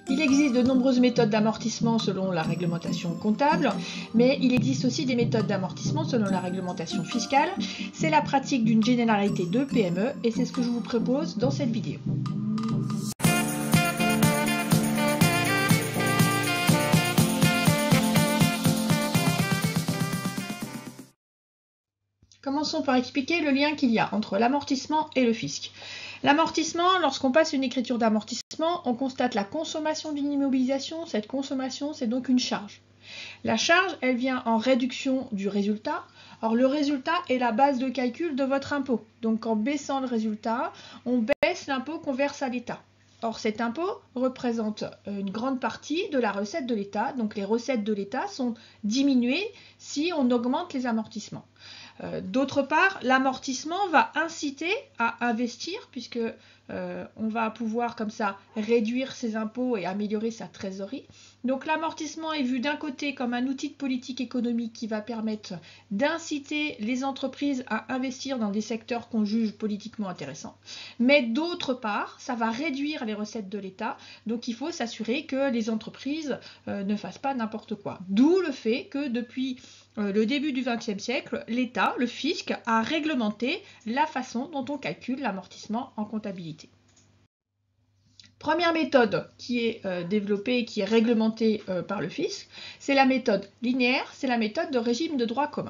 Il existe de nombreuses méthodes d'amortissement selon la réglementation comptable, mais il existe aussi des méthodes d'amortissement selon la réglementation fiscale. C'est la pratique d'une généralité de PME et c'est ce que je vous propose dans cette vidéo. Commençons par expliquer le lien qu'il y a entre l'amortissement et le fisc. L'amortissement, lorsqu'on passe une écriture d'amortissement, on constate la consommation d'une immobilisation. Cette consommation, c'est donc une charge. La charge, elle vient en réduction du résultat. Or, le résultat est la base de calcul de votre impôt. Donc, en baissant le résultat, on baisse l'impôt qu'on verse à l'État. Or, cet impôt représente une grande partie de la recette de l'État. Donc, les recettes de l'État sont diminuées si on augmente les amortissements. D'autre part, l'amortissement va inciter à investir puisque on va pouvoir comme ça réduire ses impôts et améliorer sa trésorerie. Donc l'amortissement est vu d'un côté comme un outil de politique économique qui va permettre d'inciter les entreprises à investir dans des secteurs qu'on juge politiquement intéressants. Mais d'autre part, ça va réduire les recettes de l'État. Donc il faut s'assurer que les entreprises ne fassent pas n'importe quoi. D'où le fait que depuis le début du XXe siècle, l'État, le fisc, a réglementé la façon dont on calcule l'amortissement en comptabilité. Première méthode qui est développée et qui est réglementée par le fisc, c'est la méthode linéaire, c'est la méthode de régime de droit commun.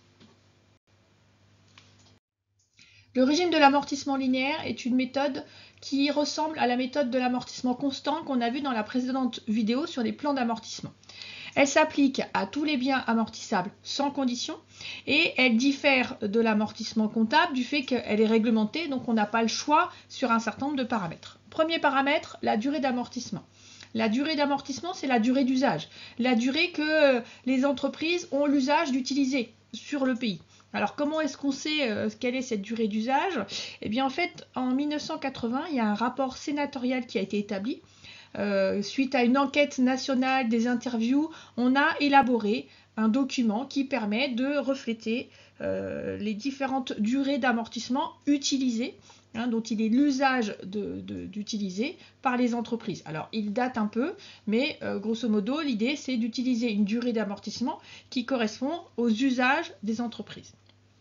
Le régime de l'amortissement linéaire est une méthode qui ressemble à la méthode de l'amortissement constant qu'on a vu dans la précédente vidéo sur les plans d'amortissement. Elle s'applique à tous les biens amortissables sans condition et elle diffère de l'amortissement comptable du fait qu'elle est réglementée, donc on n'a pas le choix sur un certain nombre de paramètres. Premier paramètre, la durée d'amortissement. La durée d'amortissement, c'est la durée d'usage, la durée que les entreprises ont l'usage d'utiliser sur le pays. Alors comment est-ce qu'on sait quelle est cette durée d'usage? Eh bien en fait, en 1980, il y a un rapport sénatorial qui a été établi. Suite à une enquête nationale, des interviews, on a élaboré un document qui permet de refléter les différentes durées d'amortissement utilisées, dont il est l'usage d'utiliser par les entreprises. Alors, il date un peu, mais grosso modo, l'idée, c'est d'utiliser une durée d'amortissement qui correspond aux usages des entreprises.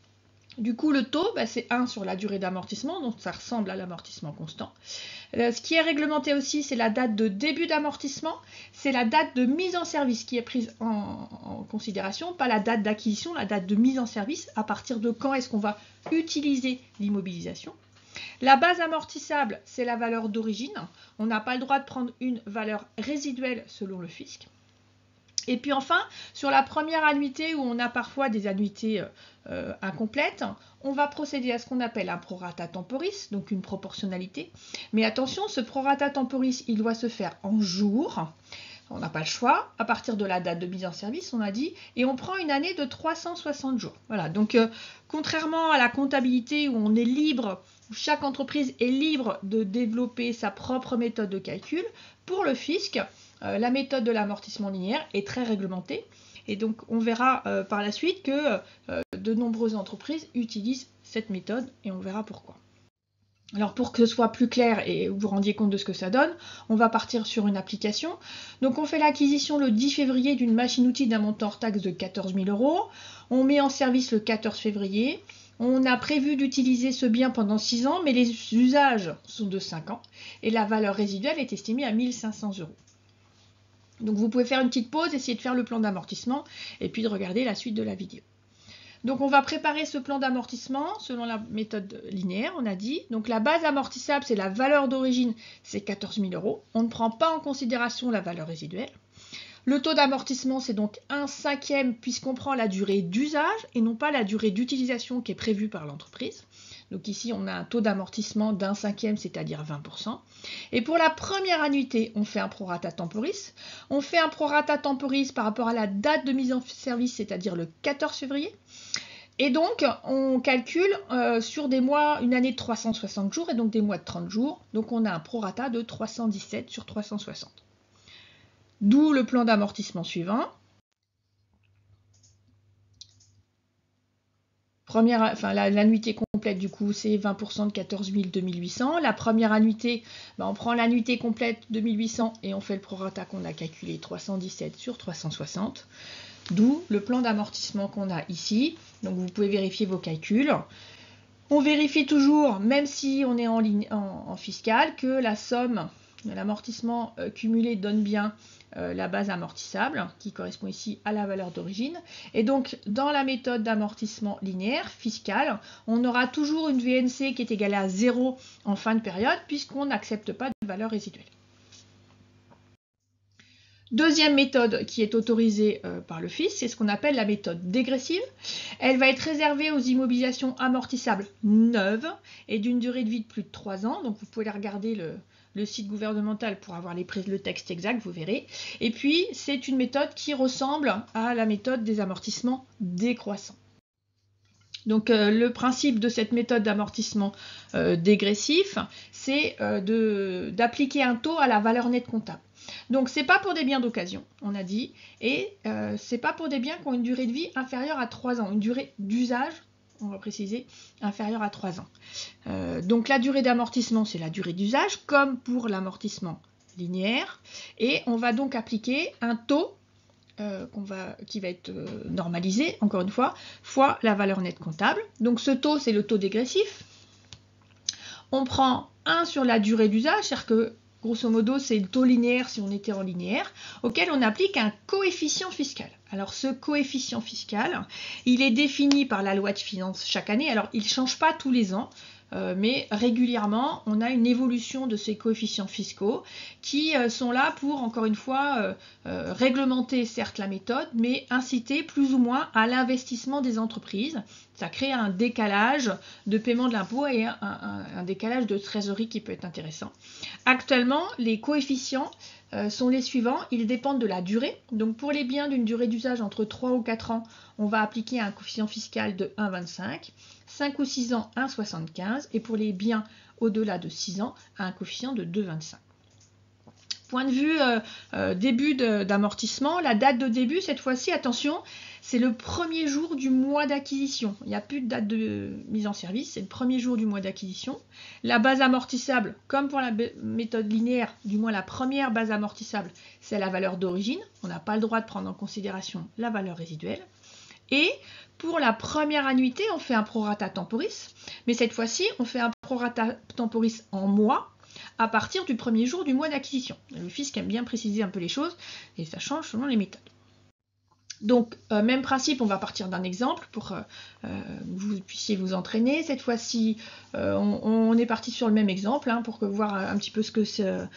Du coup, le taux, c'est 1 sur la durée d'amortissement, donc ça ressemble à l'amortissement constant. Ce qui est réglementé aussi, c'est la date de début d'amortissement, c'est la date de mise en service qui est prise en considération, pas la date d'acquisition, la date de mise en service, à partir de quand est-ce qu'on va utiliser l'immobilisation. La base amortissable, c'est la valeur d'origine. On n'a pas le droit de prendre une valeur résiduelle selon le fisc. Et puis enfin, sur la première annuité où on a parfois des annuités incomplètes, on va procéder à ce qu'on appelle un prorata temporis, donc une proportionnalité. Mais attention, ce prorata temporis, il doit se faire en jours. On n'a pas le choix, à partir de la date de mise en service, on a dit, et on prend une année de 360 jours. Voilà, donc contrairement à la comptabilité où on est libre, où chaque entreprise est libre de développer sa propre méthode de calcul, pour le fisc, la méthode de l'amortissement linéaire est très réglementée et donc on verra par la suite que de nombreuses entreprises utilisent cette méthode et on verra pourquoi. Alors pour que ce soit plus clair et vous vous rendiez compte de ce que ça donne, on va partir sur une application. Donc on fait l'acquisition le 10 février d'une machine-outil d'un montant hors taxe de 14 000 €. On met en service le 14 février. On a prévu d'utiliser ce bien pendant 6 ans, mais les usages sont de 5 ans et la valeur résiduelle est estimée à 1 500 €. Donc vous pouvez faire une petite pause, essayer de faire le plan d'amortissement et puis de regarder la suite de la vidéo. Donc on va préparer ce plan d'amortissement selon la méthode linéaire, on a dit. Donc la base amortissable, c'est la valeur d'origine, c'est 14 000 €. On ne prend pas en considération la valeur résiduelle. Le taux d'amortissement, c'est donc 1/5 puisqu'on prend la durée d'usage et non pas la durée d'utilisation qui est prévue par l'entreprise. Donc ici, on a un taux d'amortissement d'1/5, c'est-à-dire 20%. Et pour la première annuité, on fait un prorata temporis. On fait un prorata temporis par rapport à la date de mise en service, c'est-à-dire le 14 février. Et donc, on calcule sur des mois, une année de 360 jours et donc des mois de 30 jours. Donc, on a un prorata de 317 sur 360. D'où le plan d'amortissement suivant. L'annuité complète, du coup, c'est 20% de 14 2800. La première annuité, on prend l'annuité complète 2800 et on fait le prorata qu'on a calculé, 317 sur 360. D'où le plan d'amortissement qu'on a ici. Donc vous pouvez vérifier vos calculs. On vérifie toujours, même si on est en fiscal, que la somme de l'amortissement cumulé donne bien la base amortissable, qui correspond ici à la valeur d'origine. Et donc, dans la méthode d'amortissement linéaire fiscal, on aura toujours une VNC qui est égale à 0 en fin de période, puisqu'on n'accepte pas de valeur résiduelle. Deuxième méthode qui est autorisée par le fisc, c'est ce qu'on appelle la méthode dégressive. Elle va être réservée aux immobilisations amortissables neuves et d'une durée de vie de plus de 3 ans. Donc vous pouvez regarder le site gouvernemental pour avoir le texte exact, vous verrez. Et puis c'est une méthode qui ressemble à la méthode des amortissements décroissants. Donc le principe de cette méthode d'amortissement dégressif, c'est d'appliquer un taux à la valeur nette comptable. Donc c'est pas pour des biens d'occasion, on a dit, et c'est pas pour des biens qui ont une durée de vie inférieure à 3 ans, une durée d'usage, on va préciser, inférieure à 3 ans. Donc la durée d'amortissement, c'est la durée d'usage, comme pour l'amortissement linéaire, et on va donc appliquer un taux qui va être normalisé, encore une fois, fois la valeur nette comptable. Donc ce taux, c'est le taux dégressif. On prend 1 sur la durée d'usage, c'est-à-dire que grosso modo, c'est le taux linéaire si on était en linéaire, auquel on applique un coefficient fiscal. Alors ce coefficient fiscal, il est défini par la loi de finances chaque année. Alors il ne change pas tous les ans, mais régulièrement, on a une évolution de ces coefficients fiscaux qui sont là pour, encore une fois, réglementer certes la méthode, mais inciter plus ou moins à l'investissement des entreprises. Ça crée un décalage de paiement de l'impôt et un décalage de trésorerie qui peut être intéressant. Actuellement, les coefficients sont les suivants. Ils dépendent de la durée. Donc pour les biens d'une durée d'usage entre 3 ou 4 ans, on va appliquer un coefficient fiscal de 1,25. 5 ou 6 ans, 1,75. Et pour les biens au-delà de 6 ans, un coefficient de 2,25. Point de vue début d'amortissement, la date de début, cette fois-ci, attention, c'est le premier jour du mois d'acquisition. Il n'y a plus de date de mise en service, c'est le premier jour du mois d'acquisition. La base amortissable, comme pour la méthode linéaire, du moins la première base amortissable, c'est la valeur d'origine. On n'a pas le droit de prendre en considération la valeur résiduelle. Et pour la première annuité, on fait un prorata temporis, mais cette fois-ci, on fait un prorata temporis en mois, à partir du premier jour du mois d'acquisition. Le fisc aime bien préciser un peu les choses et ça change selon les méthodes. Donc, même principe, on va partir d'un exemple pour que vous puissiez vous entraîner. Cette fois-ci, on est parti sur le même exemple pour voir un petit peu ce que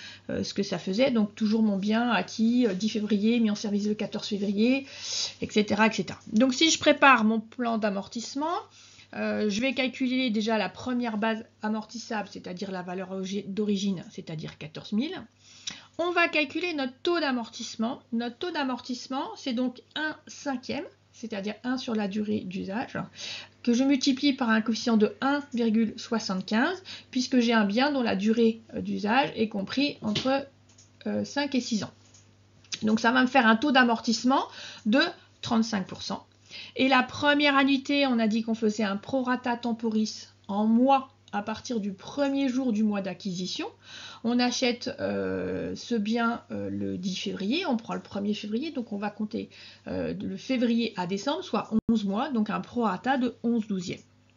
ça faisait. Donc, toujours mon bien acquis 10 février, mis en service le 14 février, etc., etc. Donc, si je prépare mon plan d'amortissement, je vais calculer déjà la première base amortissable, c'est-à-dire la valeur d'origine, c'est-à-dire 14 000. On va calculer notre taux d'amortissement. Notre taux d'amortissement, c'est donc 1/5, c'est-à-dire 1 sur la durée d'usage, que je multiplie par un coefficient de 1,75, puisque j'ai un bien dont la durée d'usage est compris entre 5 et 6 ans. Donc ça va me faire un taux d'amortissement de 35%. Et la première annuité, on a dit qu'on faisait un prorata temporis en mois à partir du premier jour du mois d'acquisition. On achète ce bien le 10 février, on prend le 1er février, donc on va compter de février à décembre, soit 11 mois, donc un prorata de 11/12.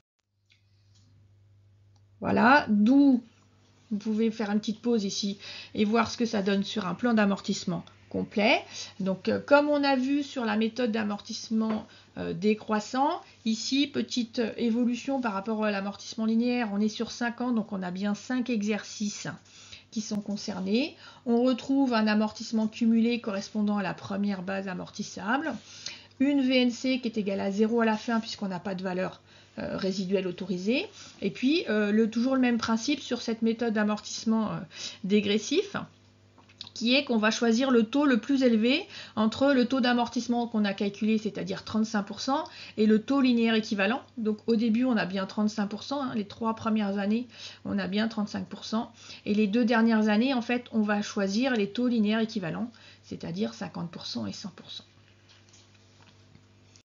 Voilà, d'où vous pouvez faire une petite pause ici et voir ce que ça donne sur un plan d'amortissement complet. Donc comme on a vu sur la méthode d'amortissement décroissant, ici petite évolution par rapport à l'amortissement linéaire, on est sur 5 ans, donc on a bien 5 exercices qui sont concernés. On retrouve un amortissement cumulé correspondant à la première base amortissable, une VNC qui est égale à 0 à la fin puisqu'on n'a pas de valeur résiduelle autorisée, et puis toujours le même principe sur cette méthode d'amortissement dégressif, qui est qu'on va choisir le taux le plus élevé entre le taux d'amortissement qu'on a calculé, c'est-à-dire 35%, et le taux linéaire équivalent. Donc au début, on a bien 35%, les 3 premières années, on a bien 35%, et les 2 dernières années, en fait, on va choisir les taux linéaires équivalents, c'est-à-dire 50% et 100%.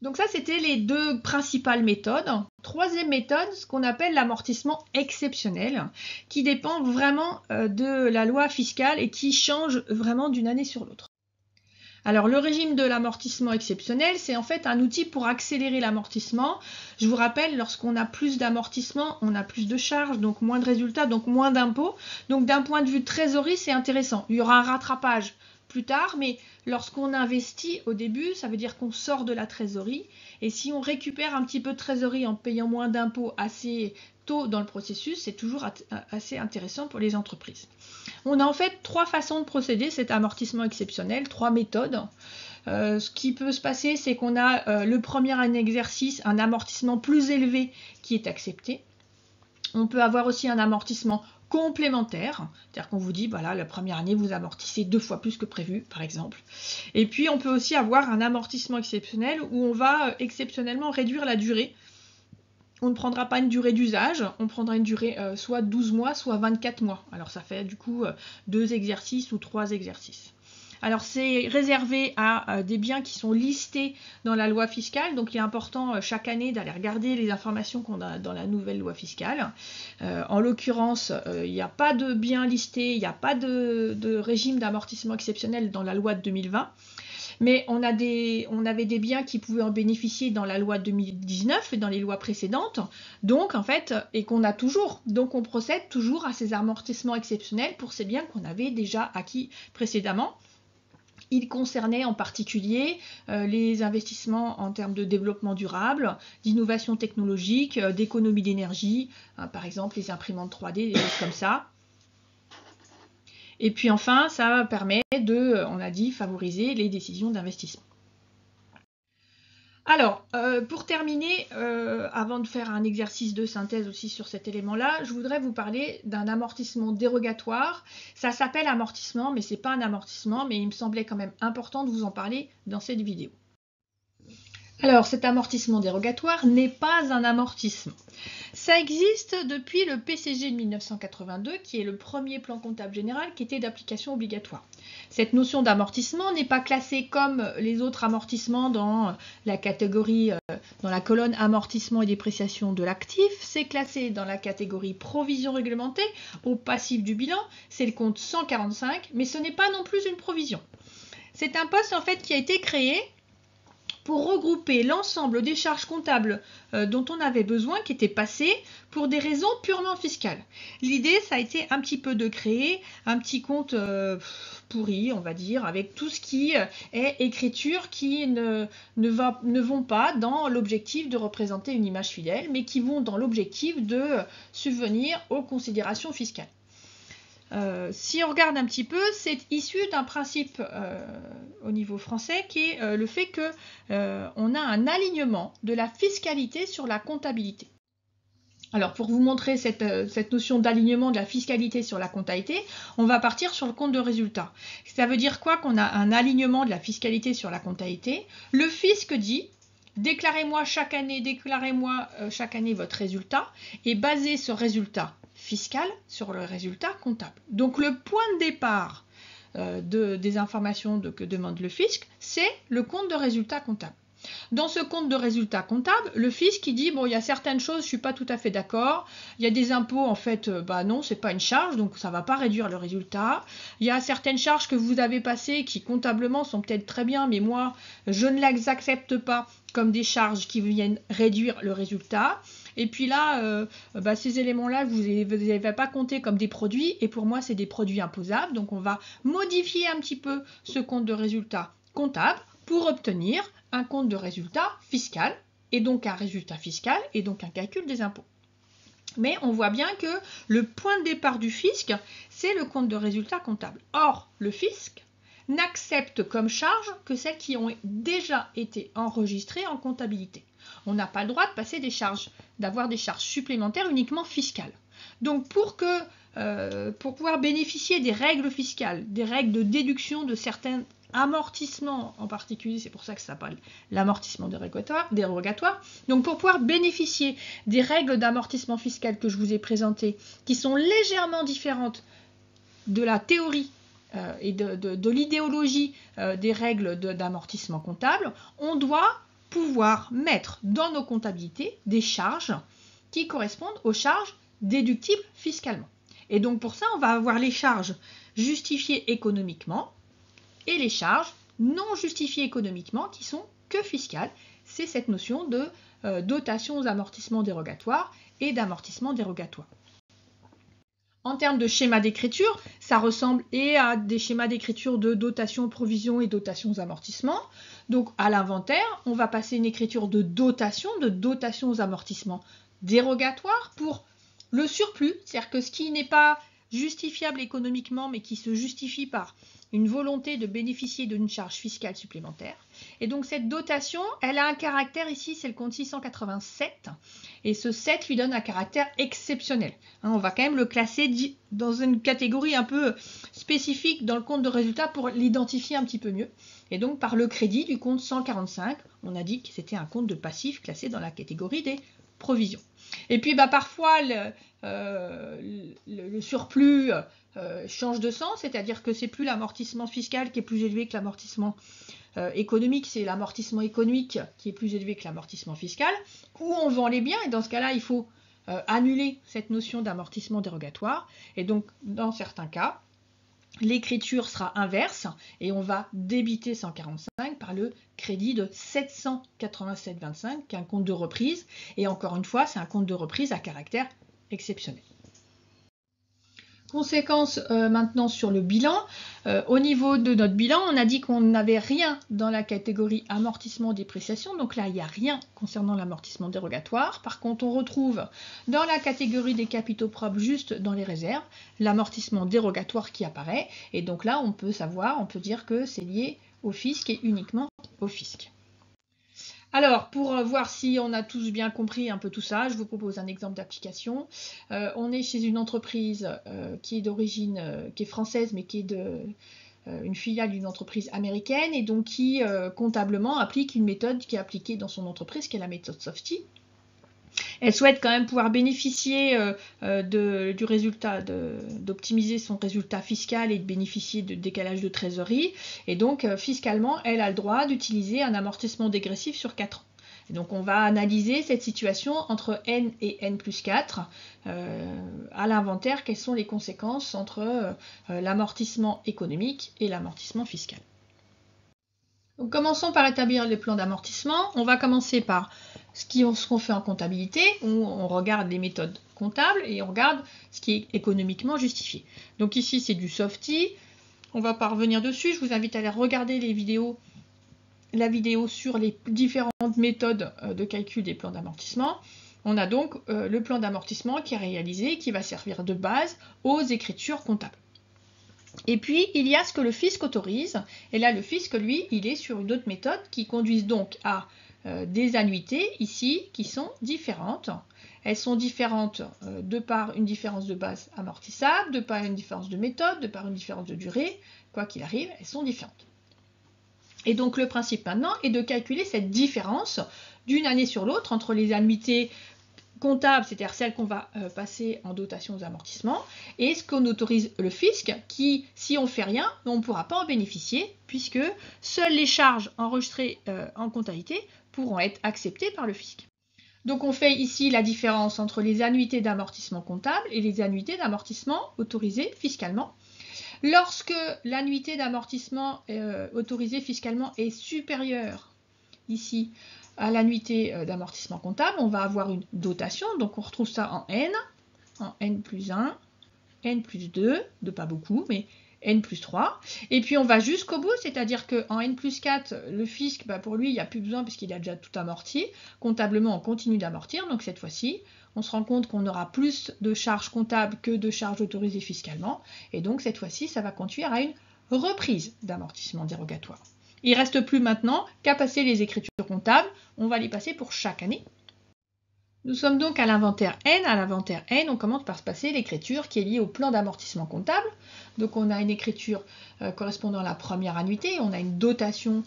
Donc ça, c'était les deux principales méthodes. Troisième méthode, ce qu'on appelle l'amortissement exceptionnel, qui dépend vraiment de la loi fiscale et qui change vraiment d'une année sur l'autre. Alors le régime de l'amortissement exceptionnel, c'est en fait un outil pour accélérer l'amortissement. Je vous rappelle, lorsqu'on a plus d'amortissement, on a plus de charges, donc moins de résultats, donc moins d'impôts. Donc d'un point de vue trésorerie, c'est intéressant. Il y aura un rattrapage plus tard, mais lorsqu'on investit au début, ça veut dire qu'on sort de la trésorerie. Et si on récupère un petit peu de trésorerie en payant moins d'impôts assez tôt dans le processus, c'est toujours assez intéressant pour les entreprises. On a en fait trois façons de procéder, cet amortissement exceptionnel, trois méthodes. Ce qui peut se passer, c'est qu'on a le premier exercice, un amortissement plus élevé qui est accepté. On peut avoir aussi un amortissement complémentaire, c'est-à-dire qu'on vous dit, voilà, la première année, vous amortissez 2 fois plus que prévu, par exemple. Et puis, on peut aussi avoir un amortissement exceptionnel où on va exceptionnellement réduire la durée. On ne prendra pas une durée d'usage, on prendra une durée soit 12 mois, soit 24 mois. Alors, ça fait du coup 2 exercices ou 3 exercices. Alors, c'est réservé à des biens qui sont listés dans la loi fiscale. Donc, il est important chaque année d'aller regarder les informations qu'on a dans la nouvelle loi fiscale. En l'occurrence, il n'y a pas de biens listés, il n'y a pas de régime d'amortissement exceptionnel dans la loi de 2020. Mais on avait des biens qui pouvaient en bénéficier dans la loi 2019 et dans les lois précédentes. Donc, en fait, et qu'on a toujours. Donc, on procède toujours à ces amortissements exceptionnels pour ces biens qu'on avait déjà acquis précédemment. Il concernait en particulier les investissements en termes de développement durable, d'innovation technologique, d'économie d'énergie, par exemple les imprimantes 3D, des choses comme ça. Et puis enfin, ça permet de, on a dit, favoriser les décisions d'investissement. Alors, pour terminer, avant de faire un exercice de synthèse aussi sur cet élément-là, je voudrais vous parler d'un amortissement dérogatoire. Ça s'appelle amortissement, mais ce n'est pas un amortissement, mais il me semblait quand même important de vous en parler dans cette vidéo. Alors, cet amortissement dérogatoire n'est pas un amortissement. Ça existe depuis le PCG de 1982, qui est le premier plan comptable général qui était d'application obligatoire. Cette notion d'amortissement n'est pas classée comme les autres amortissements dans la catégorie, dans la colonne amortissement et dépréciation de l'actif. C'est classé dans la catégorie provision réglementée au passif du bilan. C'est le compte 145, mais ce n'est pas non plus une provision. C'est un poste en fait qui a été créé pour regrouper l'ensemble des charges comptables dont on avait besoin, qui étaient passées pour des raisons purement fiscales. L'idée, ça a été un petit peu de créer un petit compte pourri, on va dire, avec tout ce qui est écriture qui ne vont pas dans l'objectif de représenter une image fidèle, mais qui vont dans l'objectif de subvenir aux considérations fiscales. Si on regarde un petit peu, c'est issu d'un principe au niveau français qui est le fait qu'on a un alignement de la fiscalité sur la comptabilité. Alors pour vous montrer cette notion d'alignement de la fiscalité sur la comptabilité, on va partir sur le compte de résultat. Ça veut dire quoi qu'on a un alignement de la fiscalité sur la comptabilité? Le fisc dit: déclarez-moi chaque année votre résultat et basez ce résultat fiscal sur le résultat comptable. Donc le point de départ des informations que demande le fisc, c'est le compte de résultat comptable. Dans ce compte de résultat comptable, le fisc dit, bon, il y a certaines choses, je ne suis pas tout à fait d'accord. Il y a des impôts, en fait, non, ce n'est pas une charge, donc ça ne va pas réduire le résultat. Il y a certaines charges que vous avez passées qui, comptablement, sont peut-être très bien, mais moi, je ne les accepte pas comme des charges qui viennent réduire le résultat. Et puis là, ces éléments-là, vous ne les avez pas comptés comme des produits, et pour moi, c'est des produits imposables. Donc, on va modifier un petit peu ce compte de résultat comptable pour obtenir un compte de résultat fiscal, et donc un résultat fiscal, et donc un calcul des impôts. Mais on voit bien que le point de départ du fisc, c'est le compte de résultat comptable. Or, le fisc n'accepte comme charge que celles qui ont déjà été enregistrées en comptabilité. On n'a pas le droit de passer des charges, d'avoir des charges supplémentaires uniquement fiscales. Donc pour pouvoir bénéficier des règles fiscales, des règles de déduction de certains amortissement en particulier, c'est pour ça que ça s'appelle l'amortissement dérogatoire. Donc pour pouvoir bénéficier des règles d'amortissement fiscal que je vous ai présentées, qui sont légèrement différentes de la théorie et de l'idéologie des règles d'amortissement comptable, on doit pouvoir mettre dans nos comptabilités des charges qui correspondent aux charges déductibles fiscalement. Et donc pour ça, on va avoir les charges justifiées économiquement et les charges non justifiées économiquement qui sont que fiscales. C'est cette notion de dotation aux amortissements dérogatoires et d'amortissement dérogatoire. En termes de schéma d'écriture, ça ressemble à des schémas d'écriture de dotation aux provisions et dotation aux amortissements. Donc à l'inventaire, on va passer une écriture de dotation aux amortissements dérogatoires pour le surplus, c'est-à-dire que ce qui n'est pas justifiable économiquement mais qui se justifie par une volonté de bénéficier d'une charge fiscale supplémentaire. Et donc cette dotation, elle a un caractère ici, c'est le compte 687, et ce 7 lui donne un caractère exceptionnel. On va quand même le classer dans une catégorie un peu spécifique dans le compte de résultat pour l'identifier un petit peu mieux. Et donc par le crédit du compte 145, on a dit que c'était un compte de passif classé dans la catégorie des provisions. Et puis parfois le surplus change de sens, c'est-à-dire que c'est plus l'amortissement fiscal qui est plus élevé que l'amortissement économique, c'est l'amortissement économique qui est plus élevé que l'amortissement fiscal, ou on vend les biens, et dans ce cas-là, il faut annuler cette notion d'amortissement dérogatoire, et donc dans certains cas, l'écriture sera inverse, et on va débiter 145 par le crédit de 787,25, qui est un compte de reprise, et encore une fois, c'est un compte de reprise à caractère exceptionnel. Conséquence maintenant sur le bilan. Au niveau de notre bilan, on a dit qu'on n'avait rien dans la catégorie amortissement dépréciation. Donc là, il n'y a rien concernant l'amortissement dérogatoire. Par contre, on retrouve dans la catégorie des capitaux propres, juste dans les réserves, l'amortissement dérogatoire qui apparaît. Et donc là, on peut dire que c'est lié au fisc et uniquement au fisc. Alors, pour voir si on a tous bien compris un peu tout ça, je vous propose un exemple d'application. On est chez une entreprise qui est d'origine, qui est française, mais qui est une filiale d'une entreprise américaine, et donc qui comptablement applique une méthode qui est appliquée dans son entreprise, qui est la méthode SOFTI. Elle souhaite quand même pouvoir bénéficier du résultat, d'optimiser son résultat fiscal et de bénéficier de décalage de trésorerie. Et donc, fiscalement, elle a le droit d'utiliser un amortissement dégressif sur 4 ans. Et donc, on va analyser cette situation entre N et N plus 4 à l'inventaire. Quelles sont les conséquences entre l'amortissement économique et l'amortissement fiscal? Donc, commençons par établir les plans d'amortissement. On va commencer par ce qu'on fait en comptabilité, où on regarde les méthodes comptables et on regarde ce qui est économiquement justifié. Donc ici, c'est du SOFTI. On va pas revenir dessus. Je vous invite à aller regarder la vidéo sur les différentes méthodes de calcul des plans d'amortissement. On a donc le plan d'amortissement qui est réalisé, qui va servir de base aux écritures comptables. Et puis, il y a ce que le fisc autorise. Et là, le fisc, lui, il est sur une autre méthode qui conduit donc à des annuités, ici, qui sont différentes. Elles sont différentes de par une différence de base amortissable, de par une différence de méthode, de par une différence de durée. Quoi qu'il arrive, elles sont différentes. Et donc, le principe maintenant est de calculer cette différence d'une année sur l'autre entre les annuités comptable, c'est-à-dire celle qu'on va passer en dotation aux amortissements, et ce qu'on autorise le fisc, qui, si on ne fait rien, on ne pourra pas en bénéficier, puisque seules les charges enregistrées en comptabilité pourront être acceptées par le fisc. Donc on fait ici la différence entre les annuités d'amortissement comptable et les annuités d'amortissement autorisées fiscalement. Lorsque l'annuité d'amortissement autorisée fiscalement est supérieure, ici, à l'annuité d'amortissement comptable, on va avoir une dotation, donc on retrouve ça en N plus 1, N plus 2, de pas beaucoup, mais N plus 3, et puis on va jusqu'au bout, c'est-à-dire qu'en N plus 4, le fisc, pour lui, il n'y a plus besoin puisqu'il a déjà tout amorti, comptablement on continue d'amortir, donc cette fois-ci, on se rend compte qu'on aura plus de charges comptables que de charges autorisées fiscalement, et donc cette fois-ci, ça va conduire à une reprise d'amortissement dérogatoire. Il ne reste plus maintenant qu'à passer les écritures comptables. On va les passer pour chaque année. Nous sommes donc à l'inventaire N. À l'inventaire N, on commence par se passer l'écriture qui est liée au plan d'amortissement comptable. Donc on a une écriture correspondant à la première annuité. On a une dotation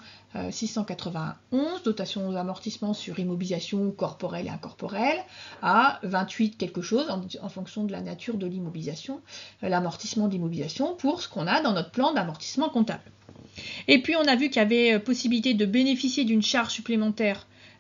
691, dotation aux amortissements sur immobilisation corporelle et incorporelle, à 28 quelque chose en fonction de la nature de l'immobilisation, l'amortissement d'immobilisation pour ce qu'on a dans notre plan d'amortissement comptable. Et puis on a vu qu'il y avait possibilité de bénéficier d'une charge supplémentaire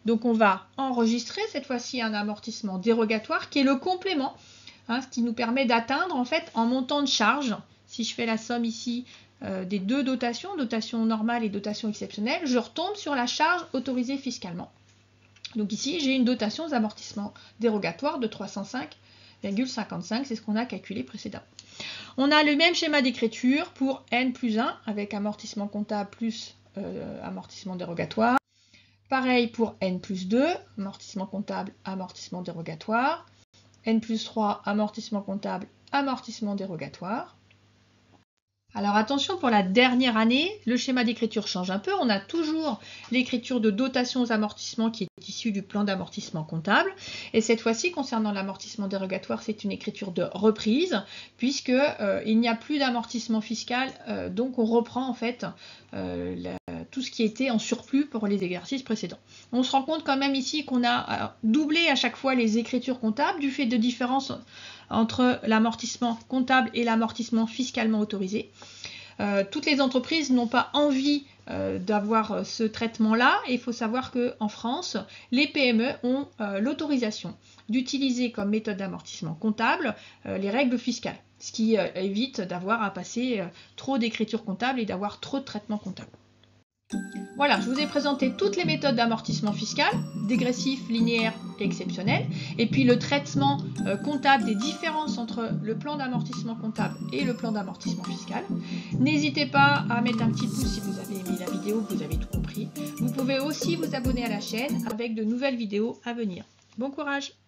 Donc on va enregistrer cette fois-ci un amortissement dérogatoire qui est le complément, ce qui nous permet d'atteindre en fait en montant de charge. Si je fais la somme ici des deux dotations, dotation normale et dotation exceptionnelle, je retombe sur la charge autorisée fiscalement. Donc ici, j'ai une dotation d'amortissement dérogatoire de 305,55, c'est ce qu'on a calculé précédemment. On a le même schéma d'écriture pour N plus 1 avec amortissement comptable plus amortissement dérogatoire. Pareil pour N plus 2, amortissement comptable, amortissement dérogatoire. N plus 3, amortissement comptable, amortissement dérogatoire. Alors attention, pour la dernière année, le schéma d'écriture change un peu. On a toujours l'écriture de dotation aux amortissements qui est issue du plan d'amortissement comptable. Et cette fois-ci, concernant l'amortissement dérogatoire, c'est une écriture de reprise, puisqu'il n'y a plus d'amortissement fiscal. Donc on reprend en fait tout ce qui était en surplus pour les exercices précédents. On se rend compte quand même ici qu'on a doublé à chaque fois les écritures comptables du fait de différences entre l'amortissement comptable et l'amortissement fiscalement autorisé. Toutes les entreprises n'ont pas envie d'avoir ce traitement-là. Il faut savoir qu'en France, les PME ont l'autorisation d'utiliser comme méthode d'amortissement comptable les règles fiscales, ce qui évite d'avoir à passer trop d'écriture comptable et d'avoir trop de traitement comptable. Voilà, je vous ai présenté toutes les méthodes d'amortissement fiscal, dégressif, linéaire et exceptionnel, et puis le traitement comptable des différences entre le plan d'amortissement comptable et le plan d'amortissement fiscal. N'hésitez pas à mettre un petit pouce si vous avez aimé la vidéo, que vous avez tout compris. Vous pouvez aussi vous abonner à la chaîne avec de nouvelles vidéos à venir. Bon courage!